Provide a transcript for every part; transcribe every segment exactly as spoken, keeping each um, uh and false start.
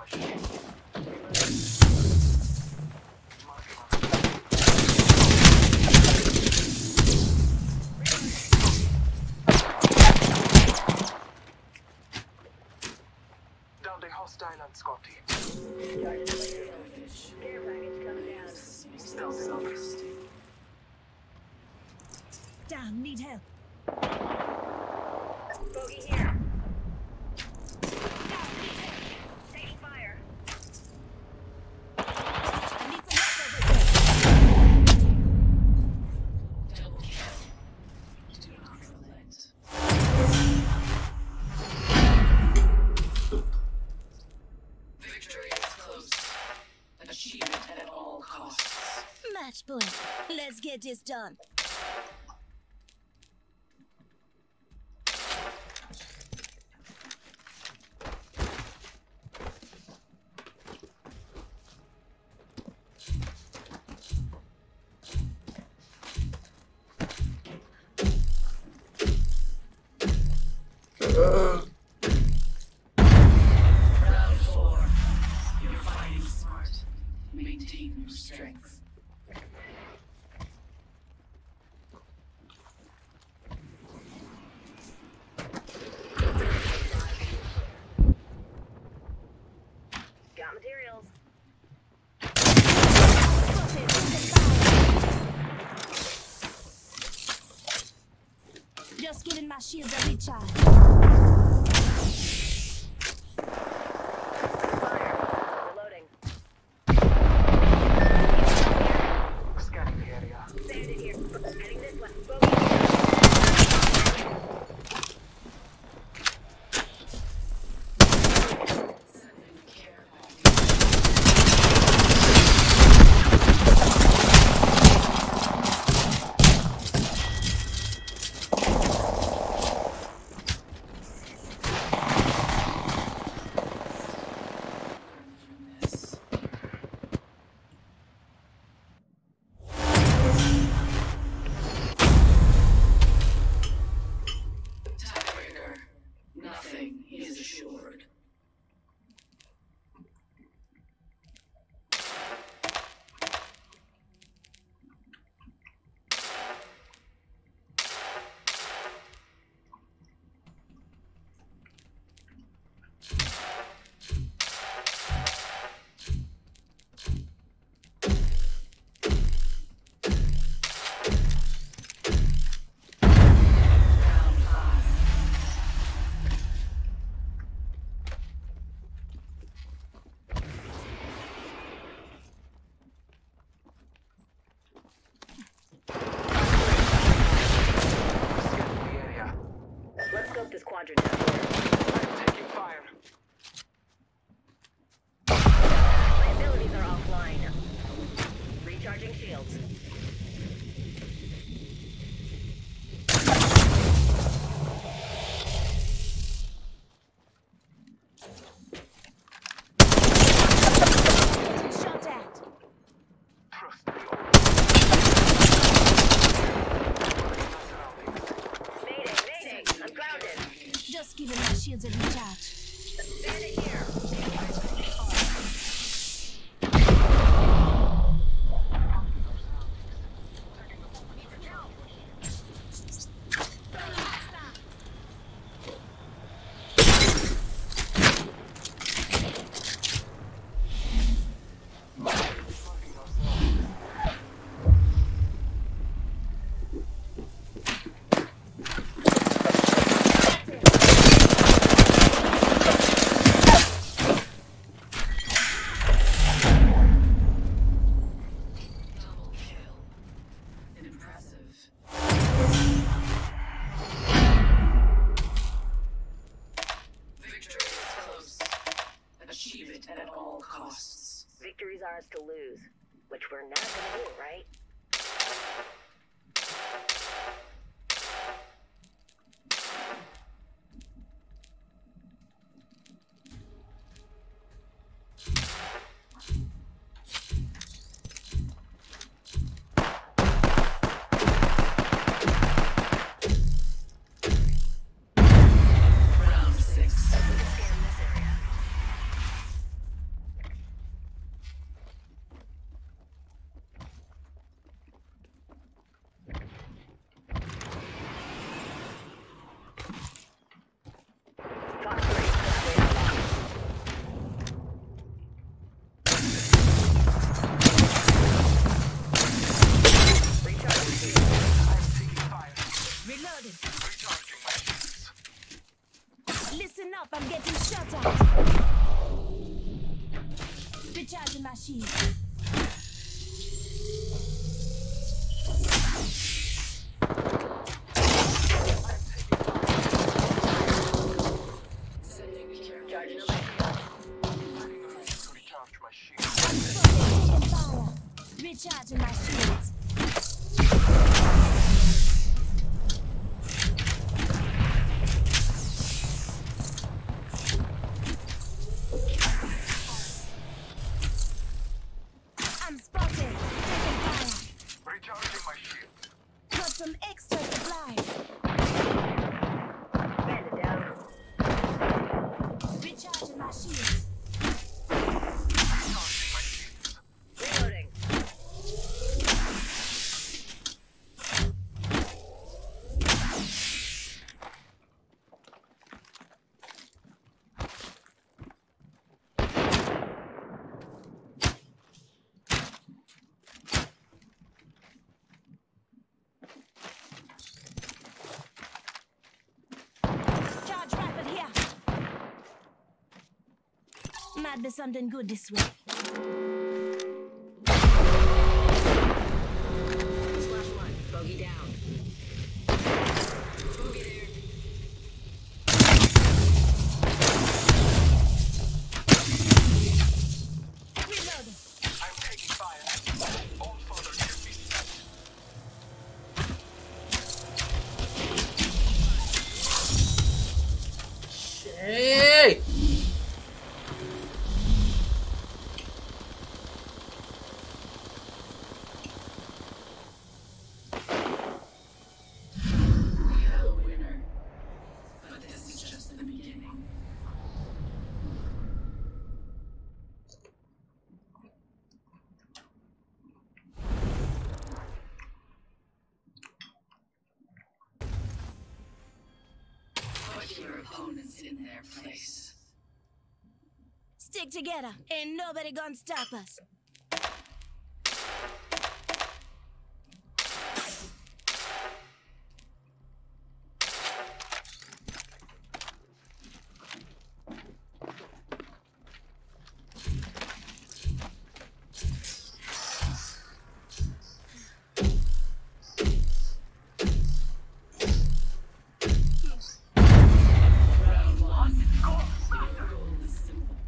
Downed a hostile on Scotty. Care package coming down. Stealth lost. Damn, need help. Bogey here. Taking fire. I need some help over here. Double kill. Do not relent. Victory is close. Achievement at all costs. Match point. Let's get this done. Round four. You're fighting smart. Maintain your strength. Got materials. Spotted. Just giving my shields a recharge. Fire. Reloading. Scanning the area. Bandit here. Heading this way. Bogey. Sending care package. Learn from this. Tiebreaker. Nothing is assured. Round five. Scanning the area. Let's scope this quadrant down here. I'm taking fire. My abilities are offline. Recharging shields. Shot at. Trust me. Mayday, mayday. I'm grounded. Just giving my shields a recharge. Bandit here. Double kill. Impressive. Victory is close. Achieve it at all costs. Victory's ours to lose, which we're not gonna do, right? Round six. Scan this area. Recharging my shields. I'm spotted. Taking fire. Recharging my shield. Got some extra supplies. Bandit down. Recharging my shields. Recharging my shields. Reloading. Charge rifle here. Might be something good this way. Slash one. Bogey down. Bogey there. Reloading. I'm taking fire. All further should be set. Hey! We have a winner. But this is just the beginning. Put your opponents in their place. Stick together. Ain't nobody gonna stop us. Round one. Your goal is simple.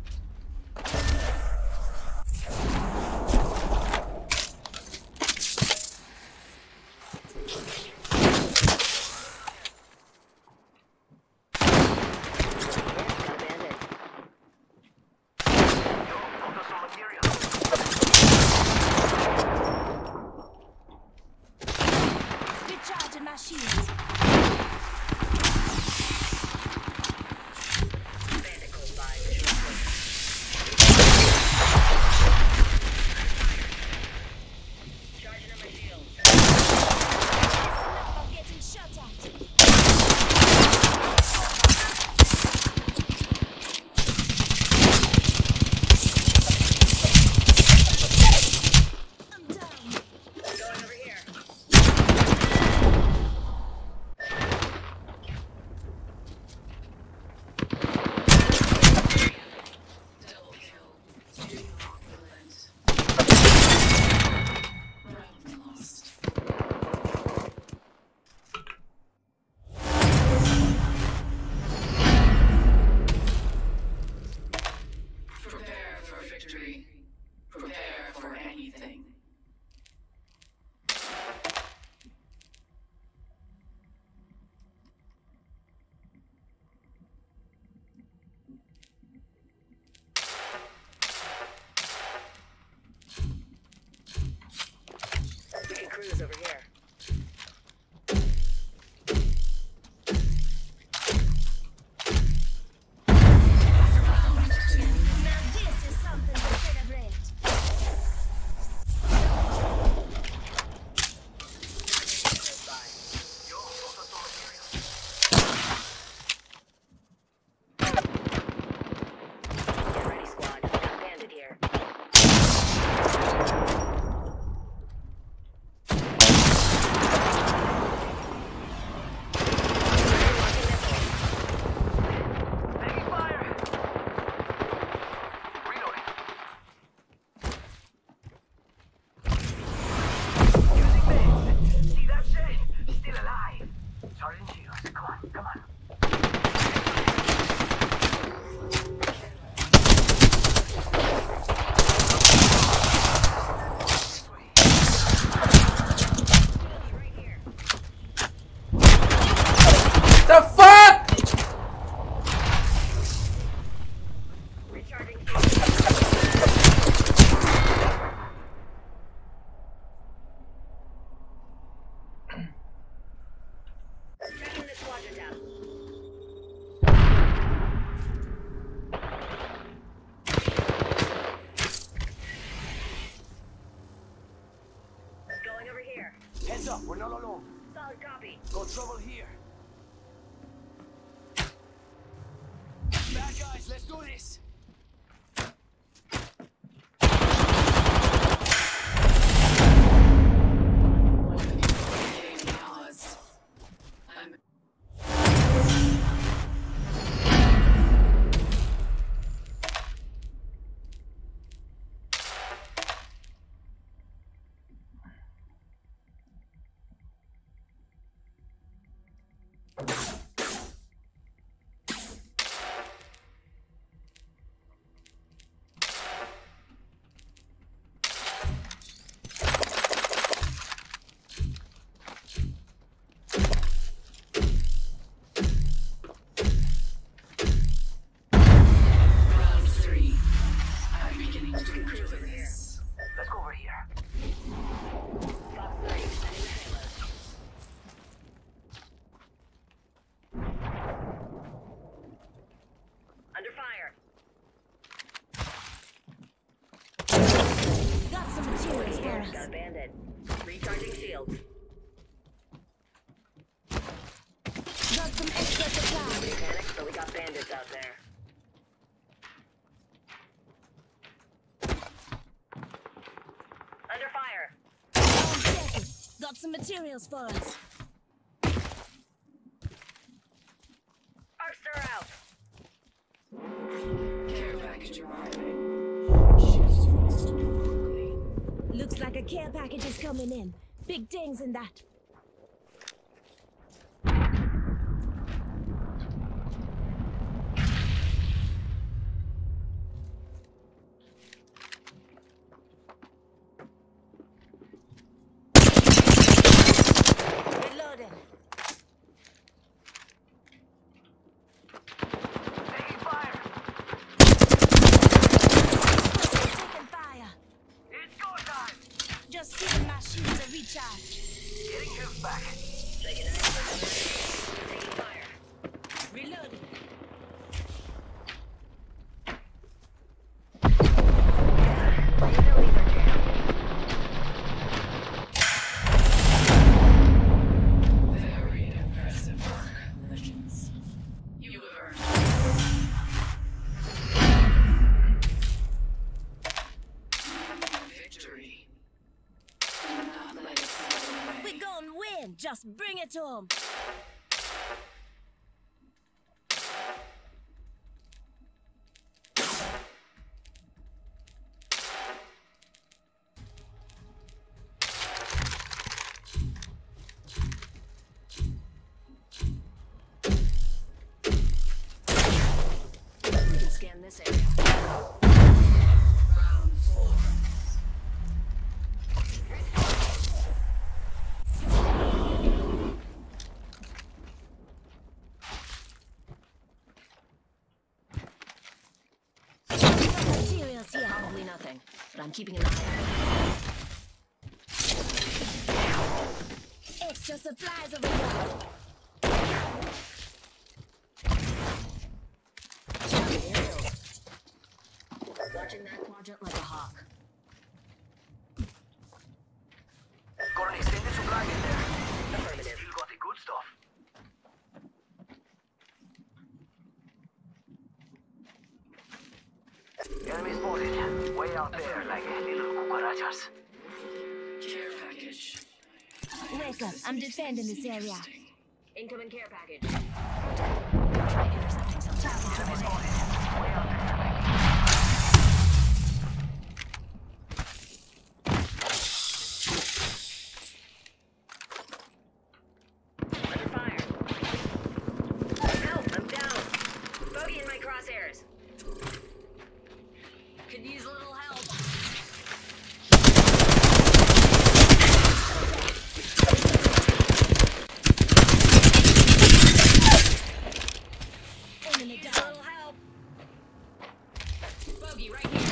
Recharging my shields. Bandit close by. Visual clear. Charging on my shield. I'm getting shot at. I'm down. Going over here. Double kill. Excellent. Round lost. Prepare for victory. Prepare for anything. We can cruise over here. Now this is something to celebrate. materials for Here, us. got a bandit. Recharging shields. Got some extra supplies. Mechanics, but we got bandits out there. Under fire. One second. Got some materials for us. Arcster out. Care package arriving. Shifts must move quickly. Looks like a care package is coming in. Big things in that. Reloading. Taking fire. Taking fire. It's go time. Just giving my shields a recharge. Getting health back. Taking an expert. Taking fire. Reloading. Utilities are jammed. Very impressive work, Legends. You have earned victory. Do not let it slip away. We gon' win. Just bring it home. We can scan this area. Round four. Some materials here. Probably nothing, but I'm keeping an eye Extra supplies over here. out. Watching that quadrant like a hawk. Got an extended supply in there. Affirmative. You got the good stuff. Enemy spotted. Way out there, like little cucarachas. Care package. Wake up. I'm defending this area. Incoming care package. Try intercepting some target. Enemy spotted. Way out there, like Under fire. Help, I'm down. Bogey in my crosshairs. Could use a little help. Enemy Use a down. little help. Bogey right here.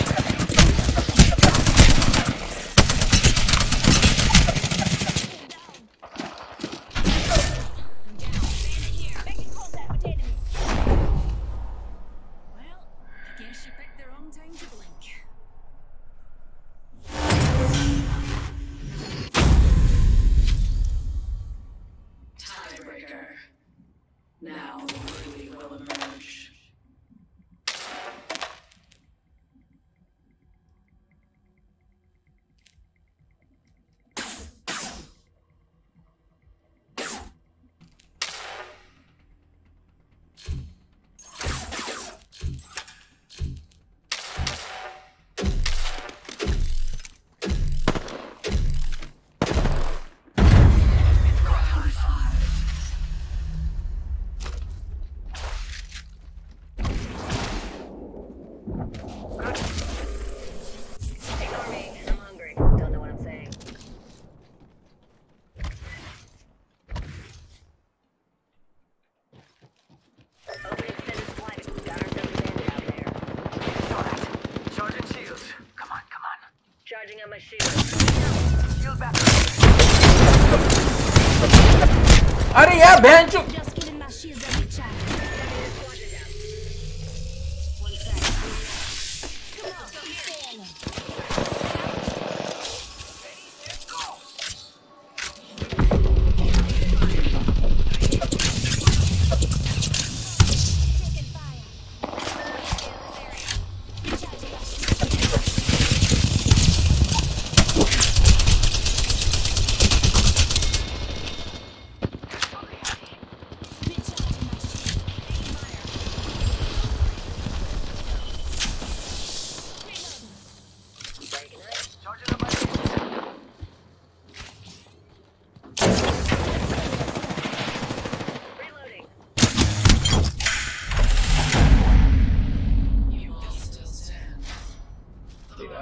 Making contact with enemies. Well, I guess you picked the wrong time to blink. Tiebreaker. Now the worthy will emerge. Round five. Ignore me. I'm hungry. Don't know what I'm saying. Open extended supply. Got ourselves a bandit out there. Alright. Charging shields. Come on, come on. Charging on my shield. Shield back. अरे यार बहन चुप Just giving my shields a recharge. One sec. Come on, keep sailing.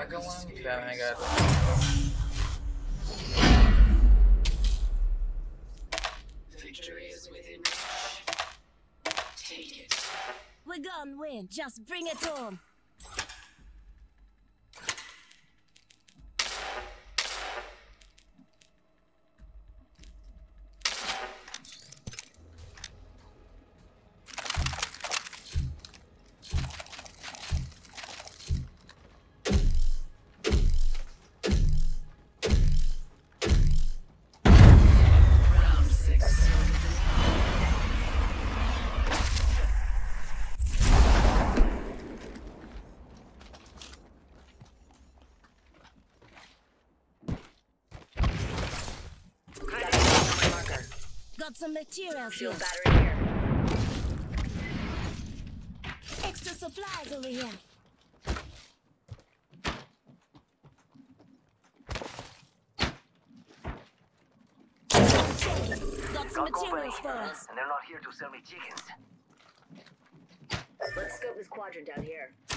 second one? Then I got. Victory is within reach. Take it. We're gonna win. Just bring it on. Round six. Got some materials here. Fuel battery here. Extra supplies over here. Got some materials for us. And they're not here to sell me chickens. Let's scope this quadrant out here.